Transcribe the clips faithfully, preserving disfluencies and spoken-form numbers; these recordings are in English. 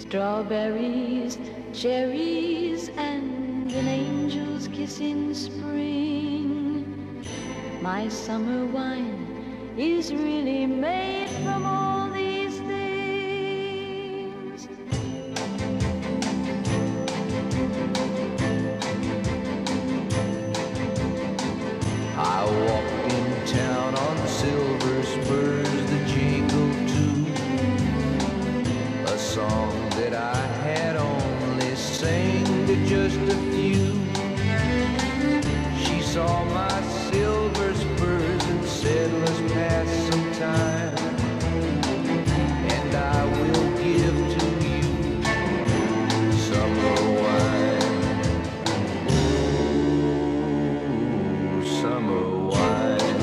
Strawberries, cherries, and an angel's kiss in spring. My summer wine is really made from all these things. I walked in town on silver spurs that jingle too, a song that I had only sang to just a few. She saw my silver spurs and said, let's pass some time, and I will give to you summer wine. Ooh, summer wine.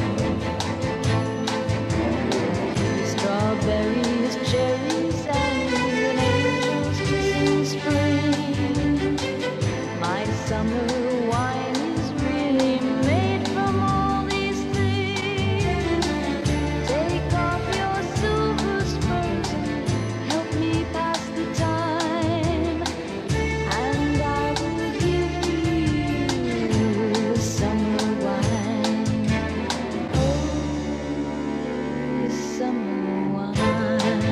Strawberries, cherries, and an angel's kiss in spring. My summer wine is really made from all these things. Take off your silver spurs and help me pass the time, and I will give to you summer wine. Oh, summer wine.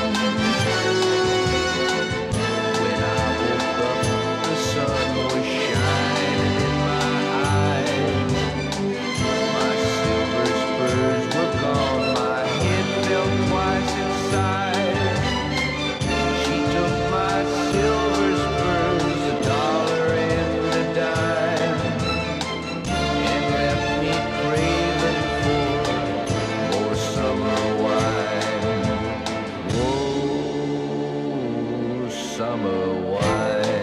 When I woke up, the sun was shining in my eyes. My silver spurs were gone, my head felt twice inside. She took my silver spurs, a dollar and a dime, and left me craving for more summer wine. Whoa, summer wine.